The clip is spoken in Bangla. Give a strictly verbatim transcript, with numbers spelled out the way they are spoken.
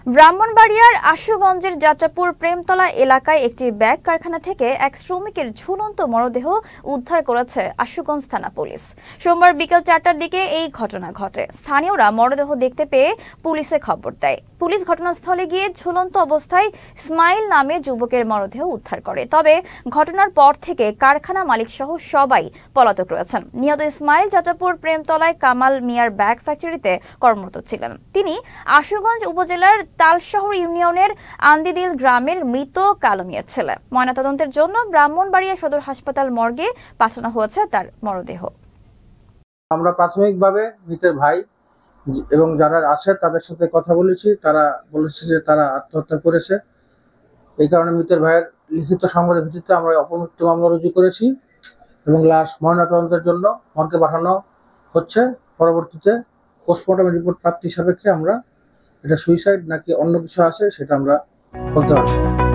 ব্রাহ্মণবাড়িয়ার আশুগঞ্জের যাত্রাপুর প্রেমতলা এলাকায় একটি ব্যাগ কারখানা থেকে এক শ্রমিকের ঝুলন্ত মরদেহ উদ্ধার করেছে আশুগঞ্জ থানা পুলিশ। সোমবার বিকেল চারটার দিকে এই ঘটনা ঘটে। স্থানীয়রা মরদেহ দেখতে পেয়ে পুলিশে খবর দেয়। পুলিশ ঘটনাস্থলে গিয়ে ঝুলন্ত অবস্থায় ইসমাইল নামে যুবকের মরদেহ উদ্ধার করে। তবে ঘটনার পর থেকে কারখানা মালিক সহ সবাই পলাতক রয়েছেন। নিহত ইসমাইল যাত্রাপুর প্রেমতলায় কামাল মিয়ার ব্যাগ ফ্যাক্টরিতে কর্মরত ছিলেন। তিনি আশুগঞ্জ উপজেলার তালশহর ইউনিয়নের আন্দিদিল গ্রামের মৃত কালো মিয়ার ছেলে। ময়নাতদন্তের জন্য ব্রাহ্মণবাড়িয়া সদর হাসপাতাল মর্গে পাঠানো হয়েছে তার মরদেহ। আমরা প্রাথমিকভাবে মৃতের ভাই এবং যারা আছে তাদের সাথে কথা বলেছি, তারা বলেছে যে তারা আত্মহত্যা করেছে। এই কারণে মৃতের ভাইয়ের লিখিত সংবাদের ভিত্তিতে আমরা অপমৃত্যু মামলা রুজু করেছি এবং লাশ ময়নাতদন্তের জন্য মর্গে পাঠানো হচ্ছে। পরবর্তীতে পোস্টমর্টম রিপোর্ট প্রাপ্তি সাপেক্ষে আমরা এটা সুইসাইড নাকি অন্য কিছু আছে সেটা আমরা বলতে পারবো।